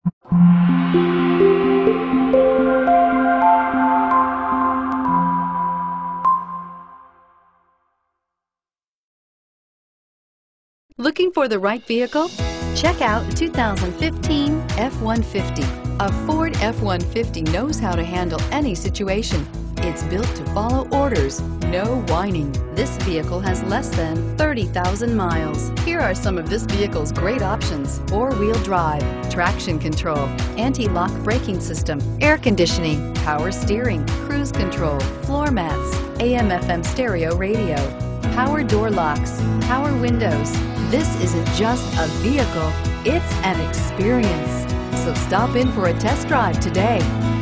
Looking for the right vehicle? Check out 2015 F-150. A Ford F-150 knows how to handle any situation. It's built to follow orders, no whining. This vehicle has less than 30,000 miles. Here are some of this vehicle's great options: four-wheel drive, traction control, anti-lock braking system, air conditioning, power steering, cruise control, floor mats, AM/FM stereo radio, power door locks, power windows. This isn't just a vehicle, it's an experience. So stop in for a test drive today.